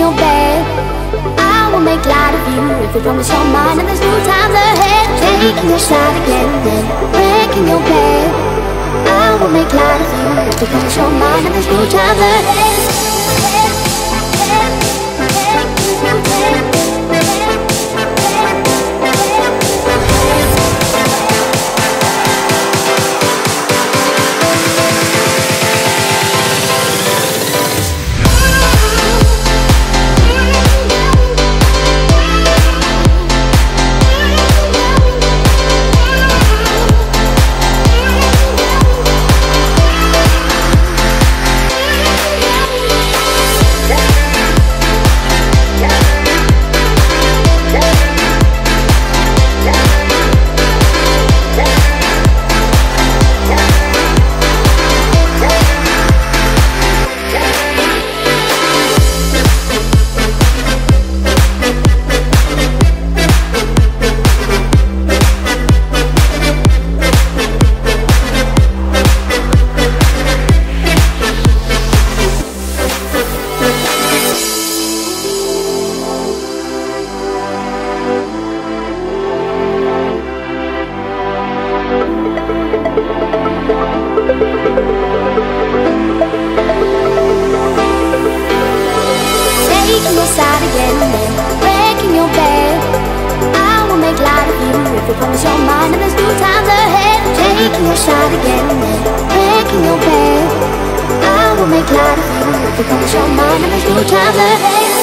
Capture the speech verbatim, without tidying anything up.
your bed. I will make light of you if you promise your mind, and there's new times ahead. Taking your side again, then breaking your bed. I will make light of you if you promise your mind, and there's new times ahead. Taking your side again, then breaking your bed. I will make light of you if you promise your mind, and there's new times ahead. Taking your side again, then breaking your bed. I will make light of you if you promise your mind, and there's new times ahead.